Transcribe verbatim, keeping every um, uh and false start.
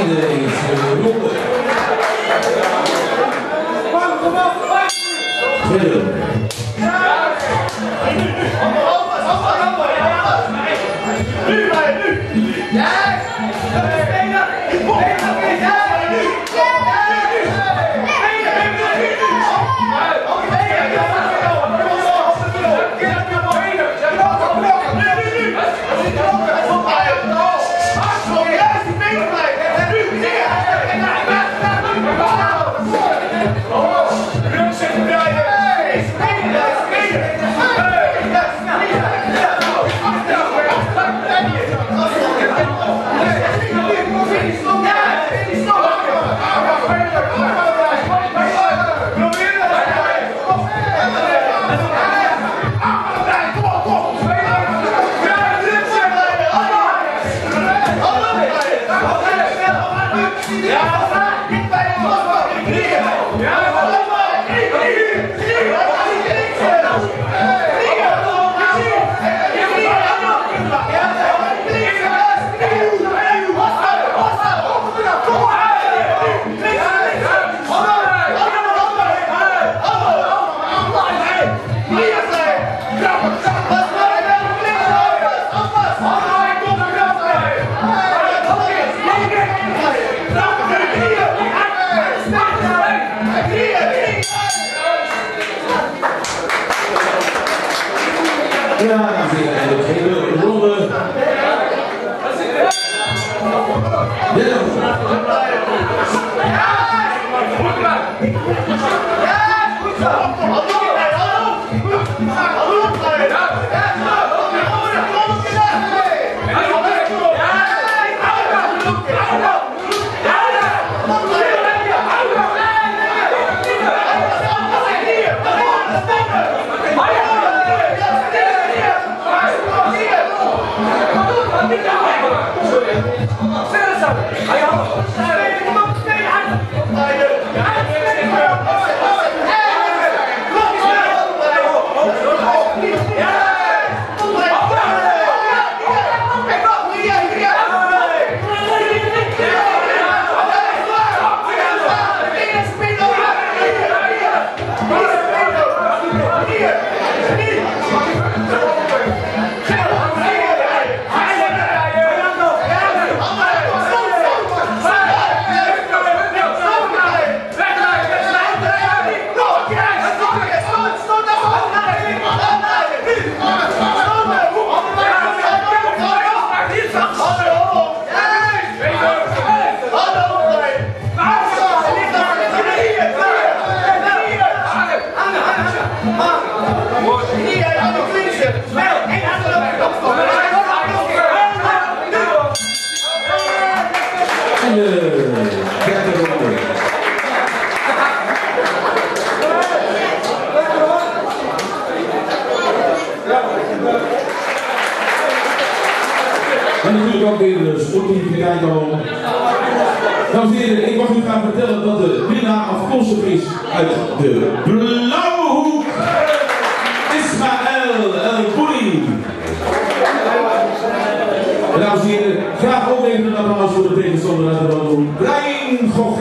einde deze ronde. Tweede. Nu, nu! Ja! Dat is bijna! Ja, dames en heren, en de tweede ronde. Derde En natuurlijk ook weer de sportieve kijk al. Dames en heren, ik mag u gaan vertellen dat de winnaar afkomstig is uit de blauwe hoek. Ismaël El Bouni. Dames en heren, graag ook even een applaus voor de tegenstander uit de rode hoek.